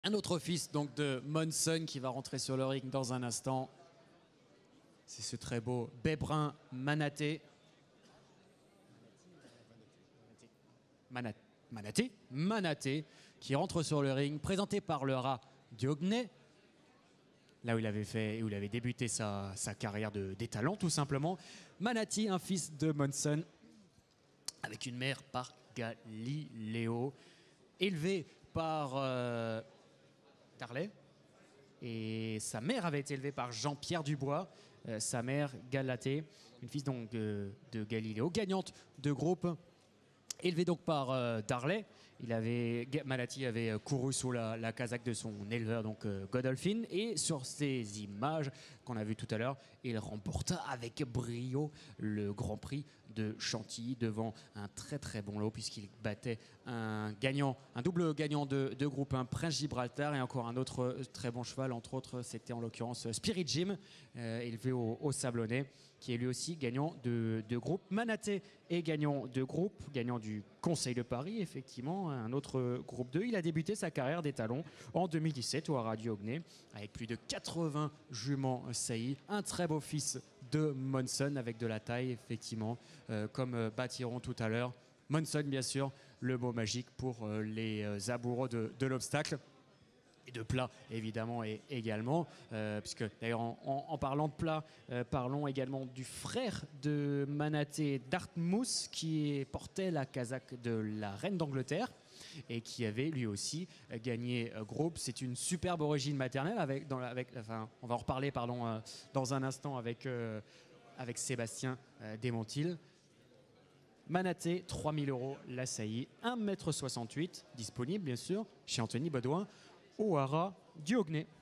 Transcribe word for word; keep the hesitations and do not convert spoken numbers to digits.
Un autre fils donc de Monson qui va rentrer sur le ring dans un instant. C'est ce très beau Bébrin Manaté. Manat Manaté Manaté qui rentre sur le ring, présenté par le rat Diogné. Là où il avait fait, où il avait débuté sa, sa carrière de, des talents, tout simplement. Manati, un fils de Monson, avec une mère par Galileo, élevé par euh, Darley. Et sa mère avait été élevée par Jean-Pierre Dubois, euh, sa mère Galatée, une fille donc euh, de Galileo, gagnante de groupe, élevée donc par euh, Darley. Il avait, Manati avait couru sous la, la casaque de son éleveur, donc euh, Godolphin. Et sur ces images qu'on a vues tout à l'heure, il remporta avec brio le Grand Prix de Chantilly devant un très très bon lot, puisqu'il battait un gagnant, un double gagnant de, de groupe un Prince Gibraltar, et encore un autre très bon cheval, entre autres, c'était en l'occurrence Spirit Jim, euh, élevé au, au Sablonnais, qui est lui aussi gagnant de, de groupe. Manaté est gagnant de groupe, gagnant du Conseil de Paris, effectivement, un autre groupe deux. Il a débuté sa carrière des talons en deux mille dix-sept au Haras du Ogné, avec plus de quatre-vingts juments saillies. Un très beau fils de Monson, avec de la taille, effectivement, euh, comme euh, bâtiront tout à l'heure. Monson, bien sûr, le mot magique pour euh, les euh, amoureux de, de l'obstacle. Et de plat, évidemment, et également, euh, puisque d'ailleurs en, en, en parlant de plat, euh, parlons également du frère de Manaté, Dartmouth, qui portait la casaque de la reine d'Angleterre et qui avait lui aussi gagné euh, groupe. C'est une superbe origine maternelle, avec, dans la, avec, enfin, on va en reparler pardon, euh, dans un instant avec, euh, avec Sébastien euh, Desmontil. Manaté, trois mille euros la saillie, un mètre soixante-huit, disponible bien sûr chez Anthony Baudouin au Haras du Ogné.